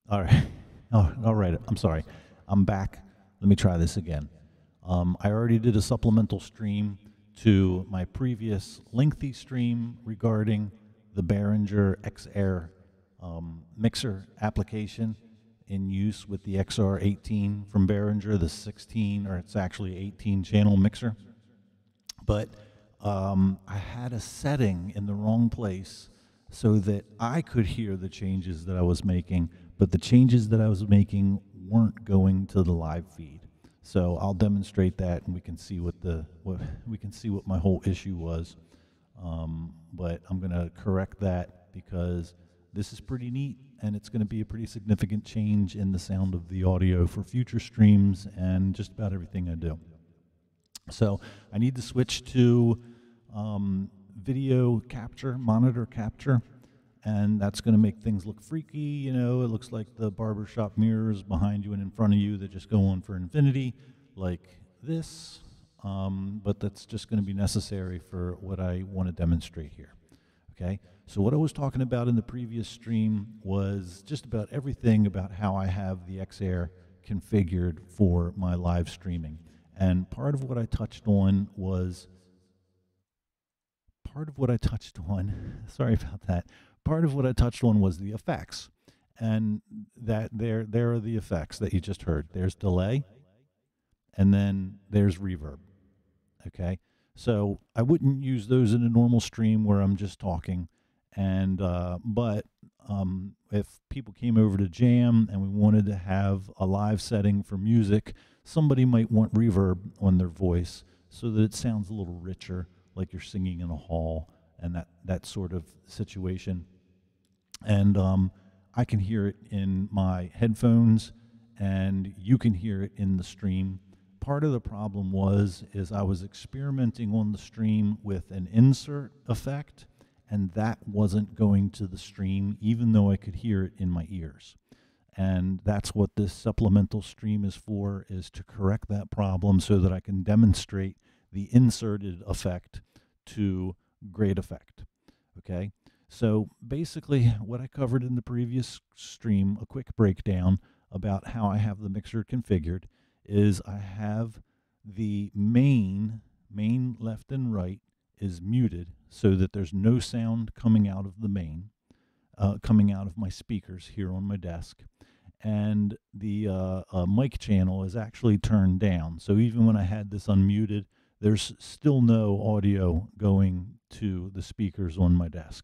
All right. Oh, all right. I'm sorry. I'm back. Let me try this again. I already did a supplemental stream to my previous lengthy stream regarding the Behringer X-Air mixer application in use with the XR18 from Behringer, the 16, or it's actually 18 channel mixer. But I had a setting in the wrong place so that I could hear the changes that I was making, but the changes that I was making weren't going to the live feed. So I'll demonstrate that, and we can see what my whole issue was. But I'm going to correct that because this is pretty neat, and it's going to be a pretty significant change in the sound of the audio for future streams and just about everything I do. So I need to switch to video capture, monitor capture, and that's going to make things look freaky. You know, it looks like the barbershop mirrors behind you and in front of you that just go on for infinity, like this. But that's just going to be necessary for what I want to demonstrate here. Okay, so what I was talking about in the previous stream was just about everything about how I have the X-Air configured for my live streaming. And part of what I touched on was, sorry about that. Part of what I touched on was the effects. And that there are the effects that you just heard. There's delay, and then there's reverb. Okay? So I wouldn't use those in a normal stream where I'm just talking. And but if people came over to jam and we wanted to have a live setting for music, somebody might want reverb on their voice so that it sounds a little richer, like you're singing in a hall and that sort of situation. And I can hear it in my headphones, and you can hear it in the stream. Part of the problem is I was experimenting on the stream with an insert effect, and that wasn't going to the stream, even though I could hear it in my ears. And that's what this supplemental stream is for, is to correct that problem so that I can demonstrate the inserted effect to great effect. Okay? So basically what I covered in the previous stream, a quick breakdown about how I have the mixer configured, is I have the main left and right is muted so that there's no sound coming out of the main, coming out of my speakers here on my desk. And the mic channel is actually turned down. So even when I had this unmuted, there's still no audio going to the speakers on my desk.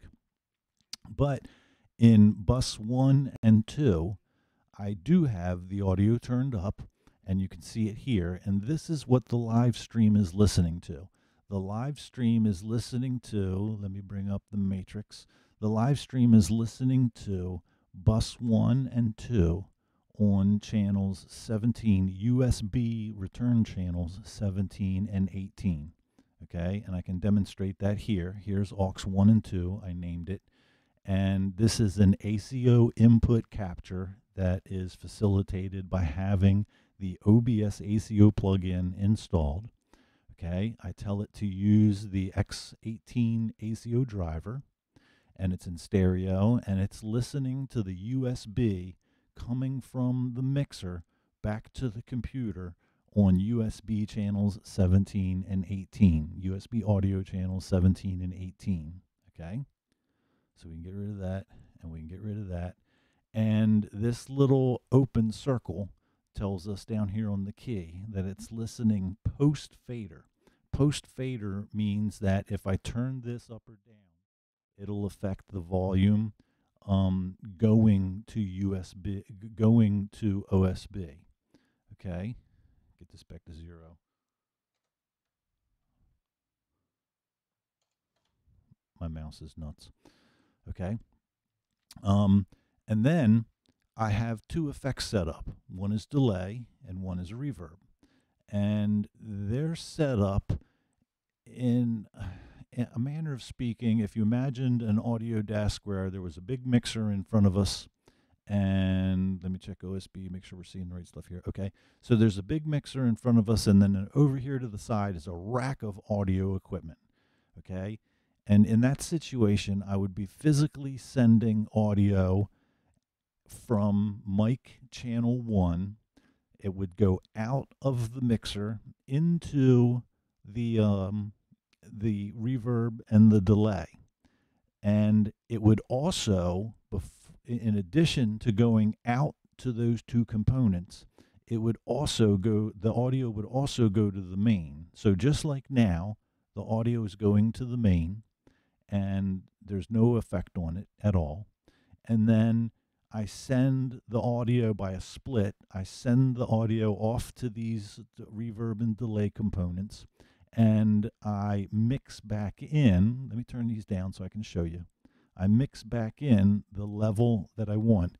But in bus 1 and 2, I do have the audio turned up, and you can see it here. And this is what the live stream is listening to. The live stream is listening to, let me bring up the matrix. The live stream is listening to bus 1 and 2 on channels 17, USB return channels 17 and 18. Okay, and I can demonstrate that here. Here's aux 1 and 2, I named it. And this is an ACO input capture that is facilitated by having the OBS ACO plugin installed. Okay, I tell it to use the X18 ACO driver, and it's in stereo, and it's listening to the USB coming from the mixer back to the computer on USB channels 17 and 18, USB audio channels 17 and 18. Okay, so we can get rid of that, and we can get rid of that. And this little open circle tells us down here on the key that it's listening post fader. Post fader means that if I turn this up or down, it'll affect the volume going to USB, going to OSB. Okay, get this back to 0. My mouse is nuts. Okay, and then I have two effects set up. One is delay and one is reverb. And they're set up in a manner of speaking. If you imagined an audio desk where there was a big mixer in front of us, and let me check OSB, make sure we're seeing the right stuff here. Okay, so there's a big mixer in front of us, and then over here to the side is a rack of audio equipment. Okay, and in that situation, I would be physically sending audio from mic channel 1. It would go out of the mixer into the reverb and the delay. And it would also, in addition to going out to those two components, it would also go, the audio would also go to the main. So just like now, the audio is going to the main and there's no effect on it at all. And then I send the audio by a split. I send the audio off to these reverb and delay components, and I mix back in. Let me turn these down so I can show you. I mix back in the level that I want.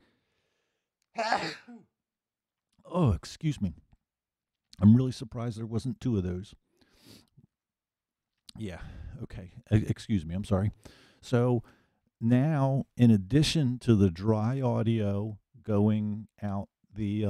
Oh, excuse me. I'm really surprised there wasn't two of those. Yeah, okay. Excuse me, I'm sorry. So now, in addition to the dry audio going out the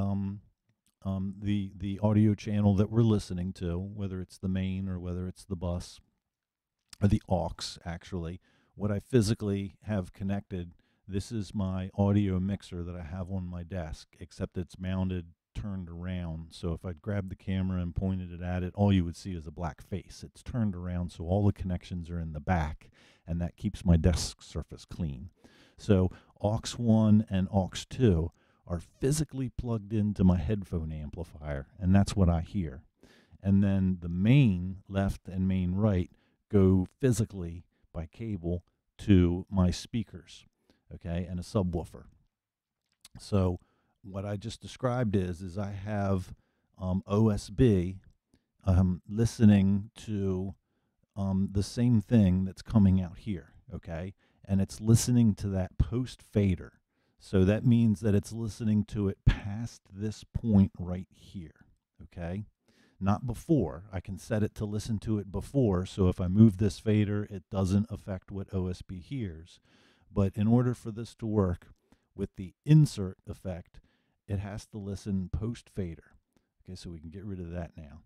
audio channel that we're listening to, whether it's the main or whether it's the bus or the aux, actually, what I physically have connected, this is my audio mixer that I have on my desk, except it's mounted turned around. So if I grabbed the camera and pointed it at it, all you would see is a black face. It's turned around, so all the connections are in the back, and that keeps my desk surface clean. So aux 1 and aux 2 are physically plugged into my headphone amplifier, and that's what I hear. And then the main left and main right go physically by cable to my speakers, okay, and a subwoofer. So what I just described is I have OSB listening to the same thing that's coming out here, okay? And it's listening to that post fader. So that means that it's listening to it past this point right here, okay? Not before. I can set it to listen to it before, so if I move this fader, it doesn't affect what OSB hears. But in order for this to work with the insert effect, it has to listen post fader. Okay, so we can get rid of that now.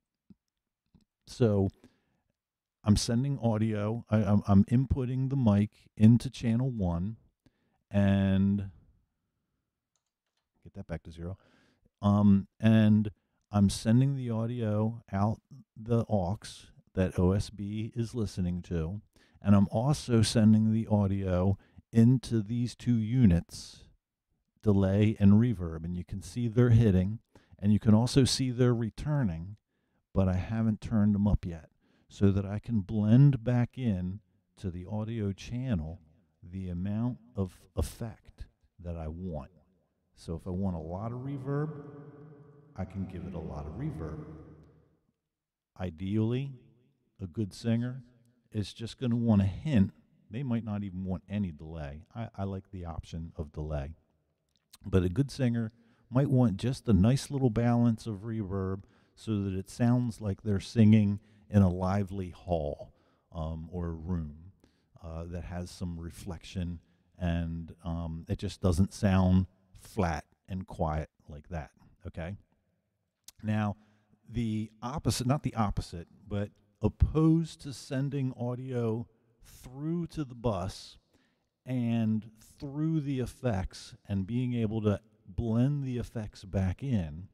So I'm sending audio. I'm inputting the mic into channel 1 and get that back to 0. And I'm sending the audio out the aux that OSB is listening to, and I'm also sending the audio into these two units, delay and reverb, and you can see they're hitting, and you can also see they're returning, but I haven't turned them up yet, so that I can blend back in to the audio channel the amount of effect that I want. So if I want a lot of reverb, I can give it a lot of reverb. Ideally, a good singer is just going to want a hint. They might not even want any delay. I like the option of delay. But a good singer might want just a nice little balance of reverb so that it sounds like they're singing in a lively hall or a room that has some reflection, and it just doesn't sound flat and quiet like that, okay? Now, the opposite, not the opposite, but opposed to sending audio through to the bus and through the effects and being able to blend the effects back in,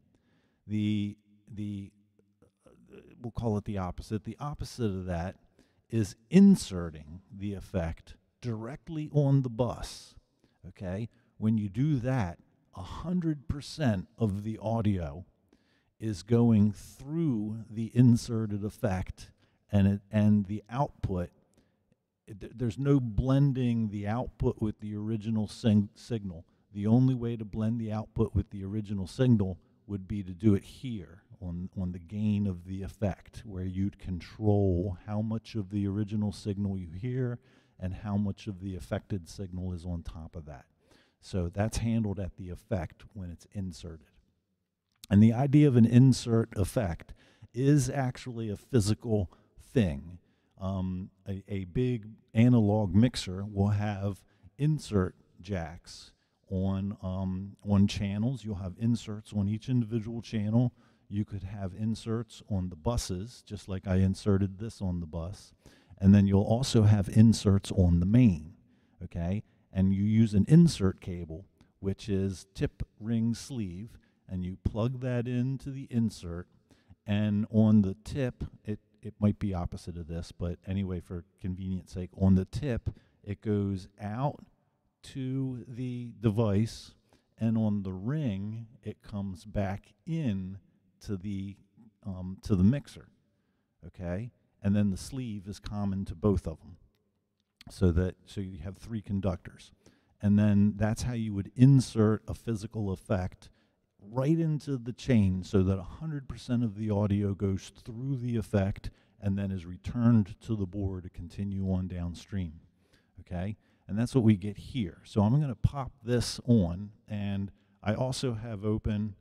we'll call it the opposite. The opposite of that is inserting the effect directly on the bus, okay? When you do that, 100% of the audio is going through the inserted effect, and the output, there's no blending the output with the original signal. The only way to blend the output with the original signal would be to do it here on the gain of the effect, where you'd control how much of the original signal you hear and how much of the affected signal is on top of that. So that's handled at the effect when it's inserted. And the idea of an insert effect is actually a physical thing. A big analog mixer will have insert jacks on channels. You'll have inserts on each individual channel. You could have inserts on the buses, just like I inserted this on the bus. And then you'll also have inserts on the main, okay? And you use an insert cable, which is tip, ring, sleeve, and you plug that into the insert, and on the tip, it might be opposite of this, but anyway, for convenience sake, on the tip, it goes out to the device, and on the ring, it comes back in to the mixer, okay? And then the sleeve is common to both of them, so you have 3 conductors. And then that's how you would insert a physical effect right into the chain, so that 100% of the audio goes through the effect and then is returned to the board to continue on downstream, okay? And that's what we get here. So I'm going to pop this on, and I also have open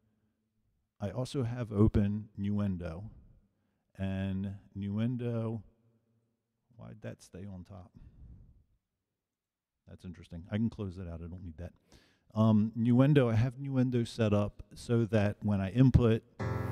Nuendo, and Nuendo, why'd that stay on top? That's interesting. I can close that out. I don't need that. Nuendo, I have Nuendo set up so that when I input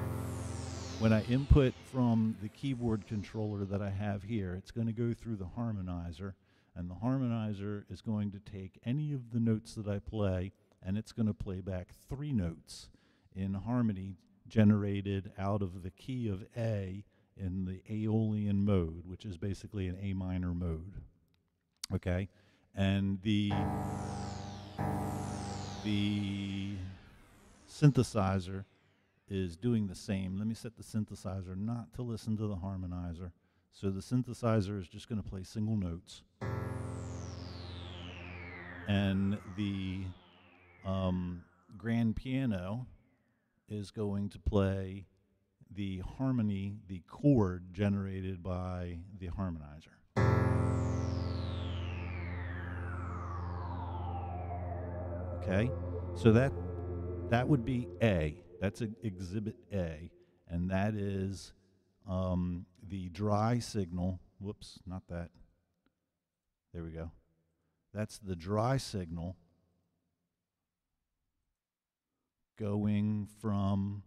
from the keyboard controller that I have here, it's going to go through the harmonizer, and the harmonizer is going to take any of the notes that I play, and it's going to play back 3 notes in harmony generated out of the key of A in the Aeolian mode, which is basically an A minor mode, okay? And the synthesizer is doing the same. Let me set the synthesizer not to listen to the harmonizer. So the synthesizer is just going to play single notes. And the grand piano is going to play the harmony, the chord generated by the harmonizer. Okay, so that would be A. That's exhibit A, and that is the dry signal. Whoops, not that. There we go. That's the dry signal going from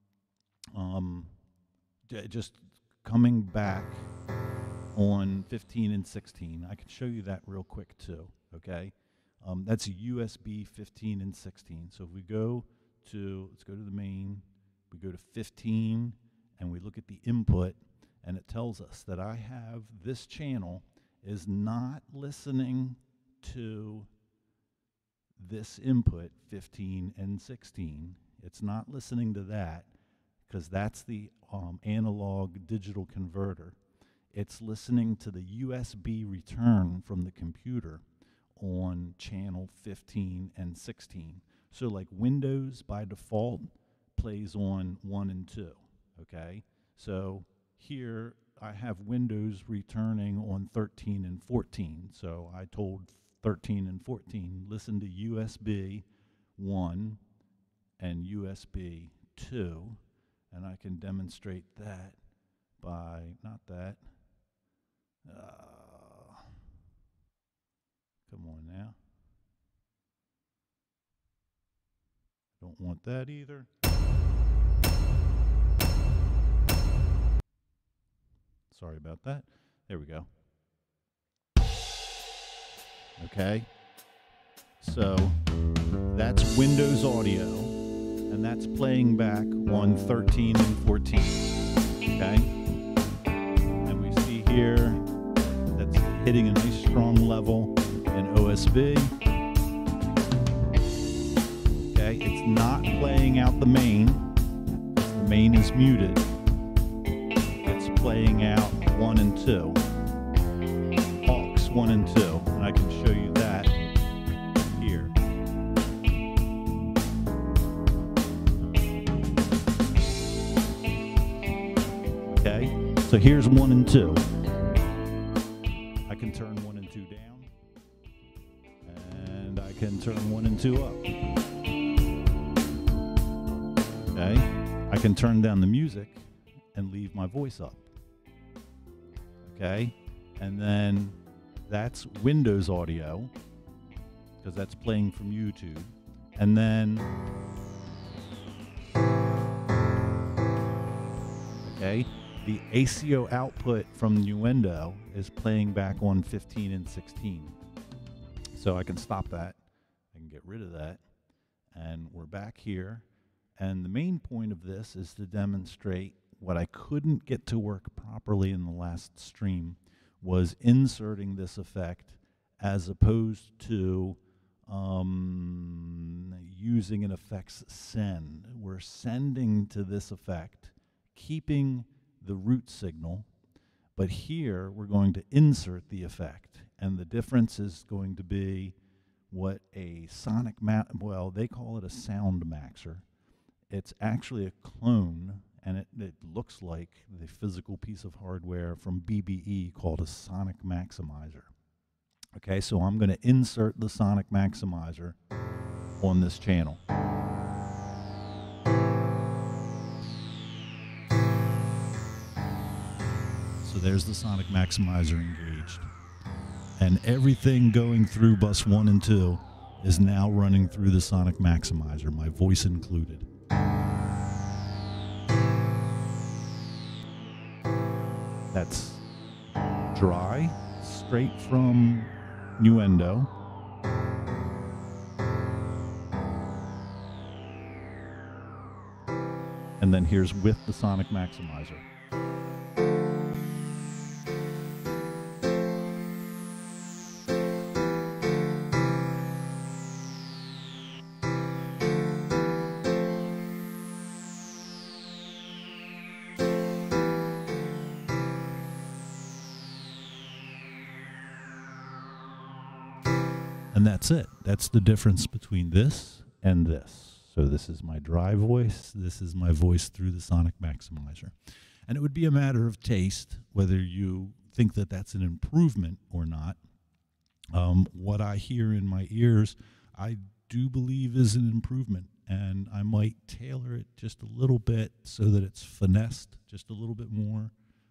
just coming back on 15 and 16. I can show you that real quick too, okay? That's USB 15 and 16. So if we go to, let's go to the main, we go to 15, and we look at the input, and it tells us that I have this channel is not listening to this input 15 and 16. It's not listening to that, because that's the analog digital converter. It's listening to the USB return from the computer on channel 15 and 16. So like Windows by default plays on 1 and 2, okay? So here I have Windows returning on 13 and 14. So I told 13 and 14, listen to USB 1 and USB 2, and I can demonstrate that by, not that, come on now. Don't want that either. Sorry about that. There we go. Okay. So that's Windows Audio, and that's playing back on 13 and 14. Okay. And we see here that's hitting a nice strong level in OSB. Okay, it's not playing out the main. The main is muted. It's playing out 1 and 2. Aux 1 and 2. And I can show you that here. Okay, so here's 1 and 2. I can turn 1 and 2 down, and I can turn 1 and 2 up. Okay, I can turn down the music and leave my voice up. Okay, and then that's Windows Audio, because that's playing from YouTube. And then, okay, the ACO output from Nuendo is playing back on 15 and 16. So I can stop that. I can get rid of that. And we're back here. And the main point of this is to demonstrate what I couldn't get to work properly in the last stream was inserting this effect as opposed to using an effects send. We're sending to this effect, keeping the root signal, but here we're going to insert the effect. And the difference is going to be what a sonic well, they call it a sound maxer. It's actually a clone, and it looks like the physical piece of hardware from BBE called a sonic maximizer. Okay, so I'm going to insert the sonic maximizer on this channel. So there's the sonic maximizer engaged. And everything going through bus 1 and 2 is now running through the sonic maximizer, my voice included. That's dry, straight from Nuendo. And then here's with the sonic maximizer. And that's it. That's the difference between this and this. So this is my dry voice. This is my voice through the sonic maximizer. And it would be a matter of taste whether you think that that's an improvement or not. What I hear in my ears, I do believe is an improvement. And I might tailor it just a little bit so that it's finessed just a little bit more.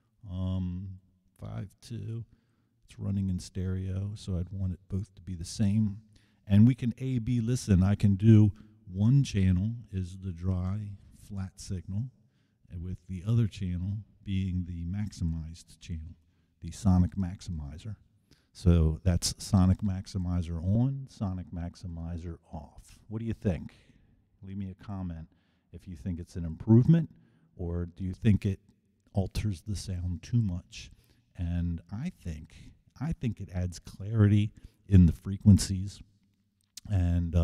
5.2. It's running in stereo, so I'd want it both to be the same. And we can A/B listen. I can do one channel is the dry, flat signal, and with the other channel being the maximized channel, the sonic maximizer. So that's sonic maximizer on, sonic maximizer off. What do you think? Leave me a comment if you think it's an improvement, or do you think it alters the sound too much? And I think it adds clarity in the frequencies, and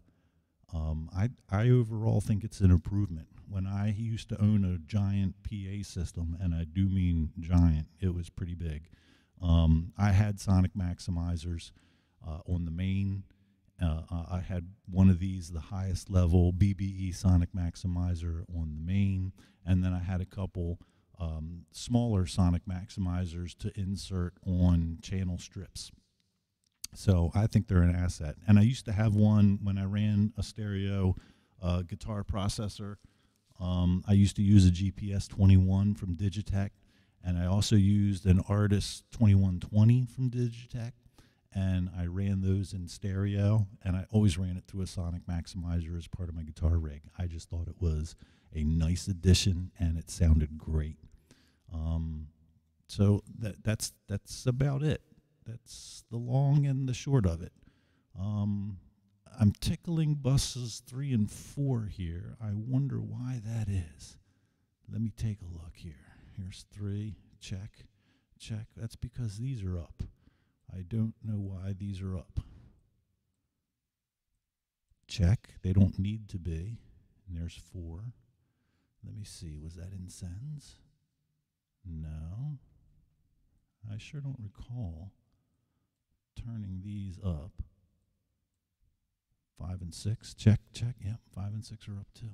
I overall think it's an improvement. When I used to own a giant PA system, and I do mean giant, it was pretty big. I had sonic maximizers on the main. I had one of these, the highest level BBE sonic maximizer on the main, and then I had a couple smaller sonic maximizers to insert on channel strips. So I think they're an asset. And I used to have one when I ran a stereo guitar processor. I used to use a GPS 21 from Digitech, and I also used an Artist 2120 from Digitech, and I ran those in stereo, and I always ran it through a sonic maximizer as part of my guitar rig. I just thought it was a nice addition, and it sounded great. So that's about it. That's the long and the short of it. I'm tickling buses 3 and 4 here. I wonder why that is. Let me take a look here. Here's 3, check, check. That's because these are up. I don't know why these are up. Check, they don't need to be. And there's 4. Let me see, was that in sends? No. I sure don't recall turning these up. 5 and 6, check, check. Yep, 5 and 6 are up too.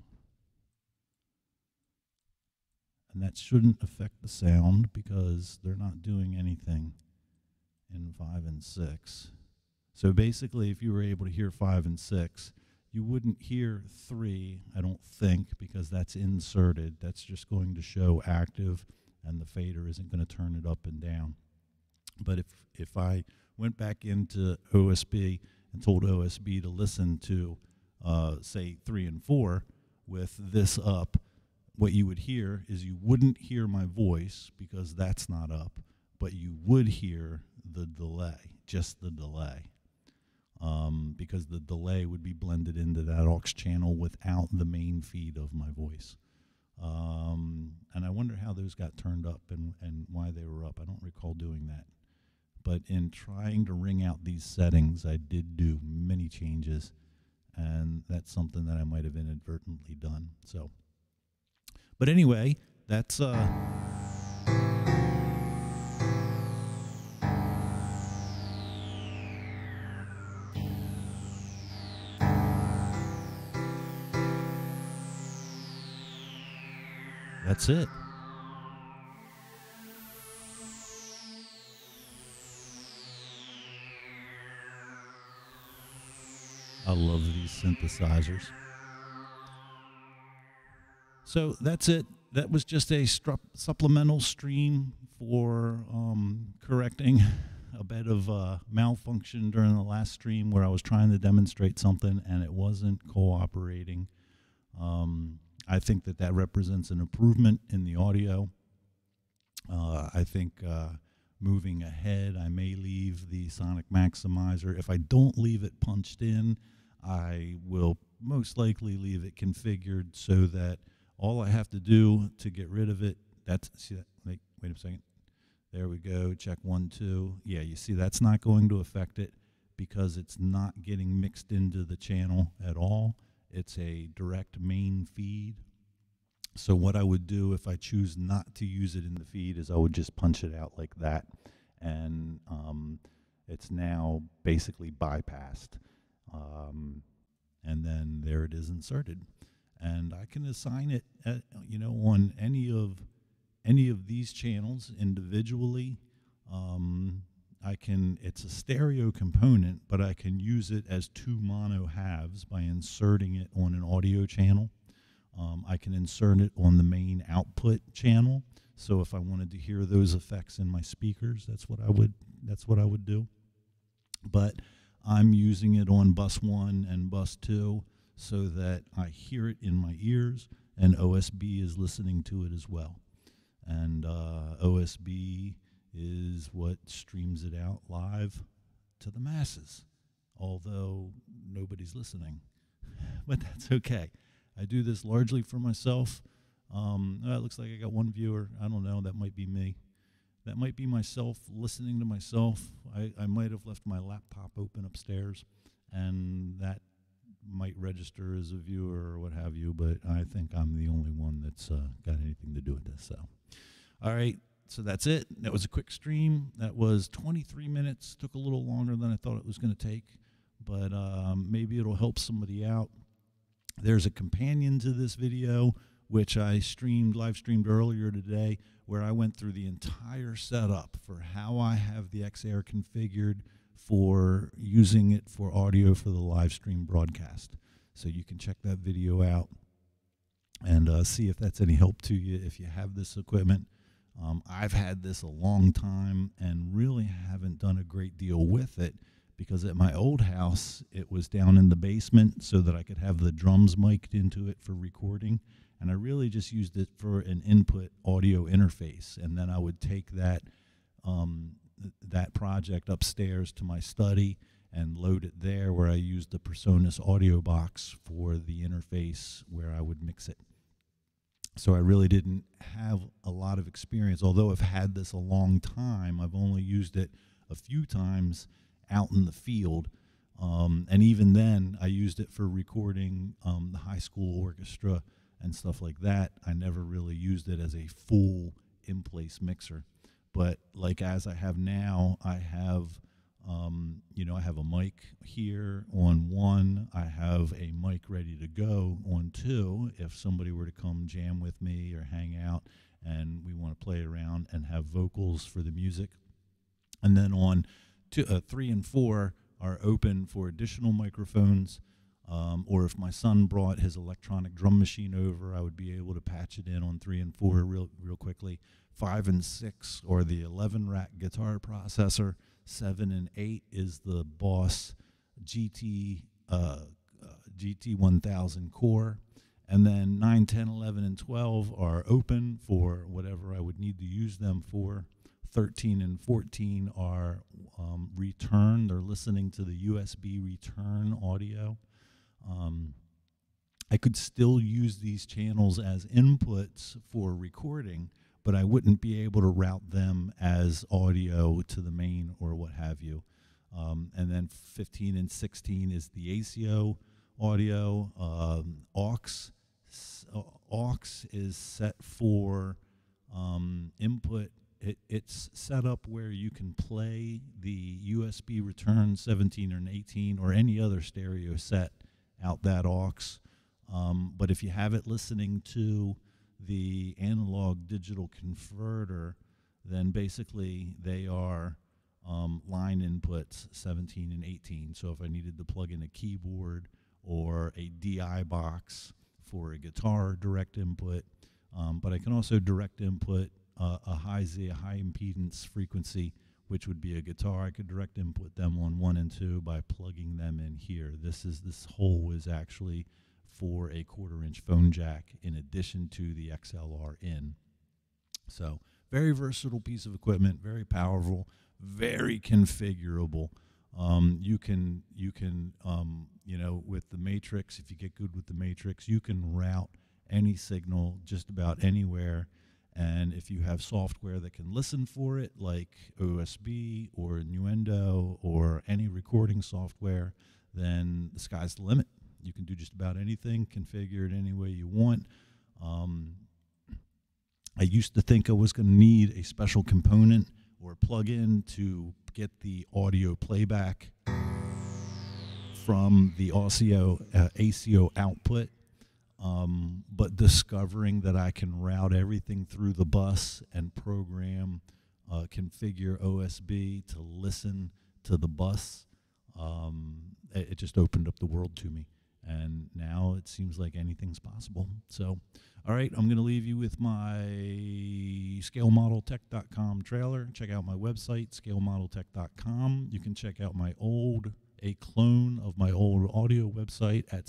And that shouldn't affect the sound because they're not doing anything in 5 and 6. So basically, if you were able to hear 5 and 6, you wouldn't hear 3, I don't think, because that's inserted. That's just going to show active, and the fader isn't going to turn it up and down. But if I went back into OSB and told OSB to listen to, say, 3 and 4 with this up, what you would hear is you wouldn't hear my voice because that's not up, but you would hear the delay, just the delay. because the delay would be blended into that aux channel without the main feed of my voice. And I wonder how those got turned up and why they were up. I don't recall doing that. But in trying to ring out these settings, I did do many changes, and that's something that I might have inadvertently done. So, but anyway, that's that's it. I love these synthesizers. So that's it. That was just a supplemental stream for correcting a bit of malfunction during the last stream where I was trying to demonstrate something and it wasn't cooperating. I think that represents an improvement in the audio. I think moving ahead, I may leave the sonic maximizer. If I don't leave it punched in, I will most likely leave it configured so that all I have to do to get rid of it, see that, wait a second. There we go, check 1, 2. Yeah, you see that's not going to affect it because it's not getting mixed into the channel at all. It's a direct main feed. So what I would do if I choose not to use it in the feed is I would just punch it out like that. And it's now basically bypassed. And then there it is inserted. And I can assign it, on any of these channels individually. It's a stereo component, but I can use it as 2 mono halves by inserting it on an audio channel. I can insert it on the main output channel. So if I wanted to hear those effects in my speakers, that's what I would do. But I'm using it on bus 1 and bus 2 so that I hear it in my ears, and OSB is listening to it as well. And OSB is what streams it out live to the masses, although nobody's listening. But that's okay. I do this largely for myself. It looks like I got 1 viewer. I don't know. That might be me. That might be myself listening to myself. I might have left my laptop open upstairs, and that might register as a viewer or what have you, but I think I'm the only one that's got anything to do with this. So, all right. So that's it. That was a quick stream. That was 23 minutes. Took a little longer than I thought it was going to take, but maybe it'll help somebody out. There's a companion to this video, which I live streamed earlier today, where I went through the entire setup for how I have the X-Air configured for using it for audio for the live stream broadcast. So you can check that video out and see if that's any help to you if you have this equipment. I've had this a long time and really haven't done a great deal with it because at my old house, it was down in the basement so that I could have the drums mic'd into it for recording. And I really just used it for an input audio interface. And then I would take that that project upstairs to my study and load it there where I used the PreSonus audio box for the interface where I would mix it. So I really didn't have a lot of experience. Although I've had this a long time, I've only used it a few times out in the field. And even then, I used it for recording the high school orchestra and stuff like that. I never really used it as a full in-place mixer. But like as I have now, I have, I have a mic here on 1. I have a mic ready to go on 2 if somebody were to come jam with me or hang out and we want to play around and have vocals for the music. And then on 3 and 4 are open for additional microphones. Or if my son brought his electronic drum machine over, I would be able to patch it in on 3 and 4 real quickly. 5 and 6 are the 11-rack guitar processor. 7 and 8 is the Boss GT 1000 core. And then 9, 10, 11, and 12 are open for whatever I would need to use them for. 13 and 14 are return. They're listening to the USB return audio. I could still use these channels as inputs for recording, but I wouldn't be able to route them as audio to the main or what have you. And then 15 and 16 is the ACO audio. aux is set for input. It's set up where you can play the USB return 17 or 18 or any other stereo set out that aux. But if you have it listening to the analog digital converter, then basically they are line inputs 17 and 18. So if I needed to plug in a keyboard or a DI box for a guitar direct input, but I can also direct input a high Z, a high impedance frequency, which would be a guitar. I could direct input them on 1 and 2 by plugging them in here. This hole is actually for a 1/4-inch phone jack in addition to the XLR in. So very versatile piece of equipment, very powerful, very configurable. You can with the matrix, if you get good with the matrix, you can route any signal just about anywhere. And if you have software that can listen for it, like OSB or Innuendo or any recording software, then the sky's the limit. You can do just about anything, configure it any way you want. I used to think I was going to need a special component or plug-in to get the audio playback from the ACO output. But discovering that I can route everything through the bus and program, configure OSB to listen to the bus, it just opened up the world to me. And now it seems like anything's possible. So, all right, I'm going to leave you with my scalemodeltech.com trailer. Check out my website, scalemodeltech.com. You can check out a clone of my old audio website at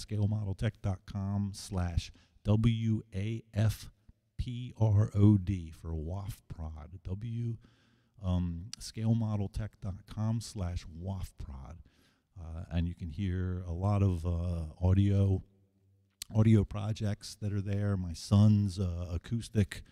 scalemodeltech.com/WAFPROD for WAFPROD. Scalemodeltech.com/WAFPROD. And you can hear a lot of audio projects that are there. My son's acoustic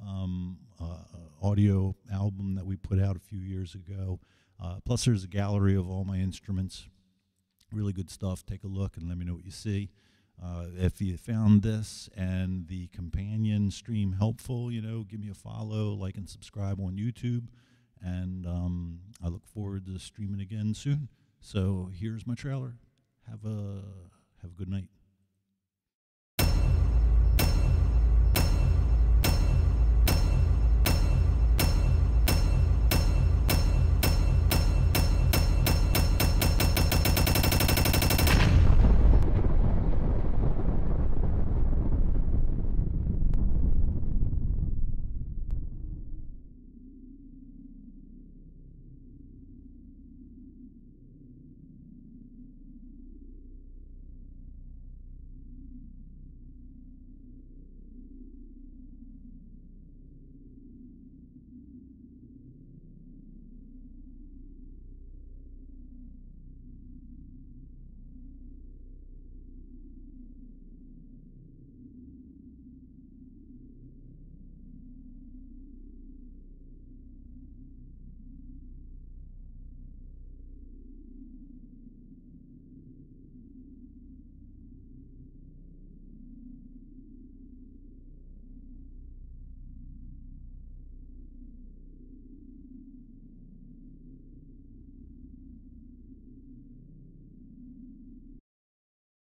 audio album that we put out a few years ago. Plus, there's a gallery of all my instruments. Really good stuff. Take a look and let me know what you see. If you found this and the companion stream helpful, give me a follow, like, and subscribe on YouTube. And I look forward to streaming again soon. So here's my trailer. Have a good night.